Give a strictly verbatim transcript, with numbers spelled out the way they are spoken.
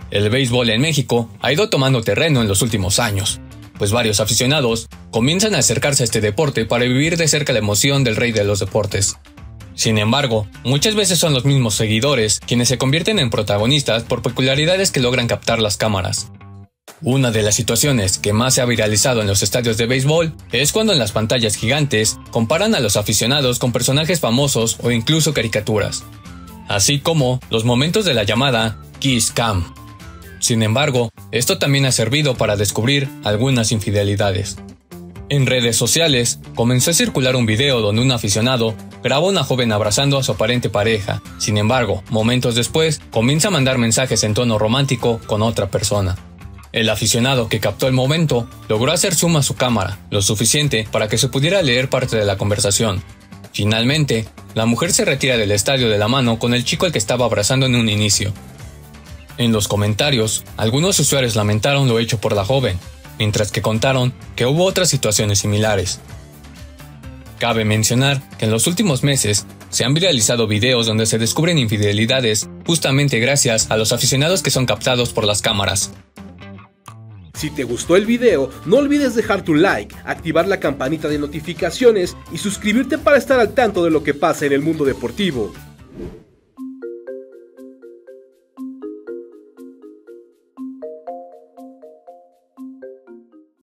El béisbol en México ha ido tomando terreno en los últimos años, pues varios aficionados comienzan a acercarse a este deporte para vivir de cerca la emoción del rey de los deportes. Sin embargo, muchas veces son los mismos seguidores quienes se convierten en protagonistas por peculiaridades que logran captar las cámaras. Una de las situaciones que más se ha viralizado en los estadios de béisbol es cuando en las pantallas gigantes comparan a los aficionados con personajes famosos o incluso caricaturas, así como los momentos de la llamada Kiss Cam. Sin embargo, esto también ha servido para descubrir algunas infidelidades. En redes sociales, comenzó a circular un video donde un aficionado graba a una joven abrazando a su aparente pareja. Sin embargo, momentos después, comienza a mandar mensajes en tono romántico con otra persona. El aficionado que captó el momento logró hacer zoom a su cámara, lo suficiente para que se pudiera leer parte de la conversación. Finalmente, la mujer se retira del estadio de la mano con el chico al que estaba abrazando en un inicio. En los comentarios, algunos usuarios lamentaron lo hecho por la joven, mientras que contaron que hubo otras situaciones similares. Cabe mencionar que en los últimos meses se han viralizado videos donde se descubren infidelidades justamente gracias a los aficionados que son captados por las cámaras. Si te gustó el video, no olvides dejar tu like, activar la campanita de notificaciones y suscribirte para estar al tanto de lo que pasa en el mundo deportivo.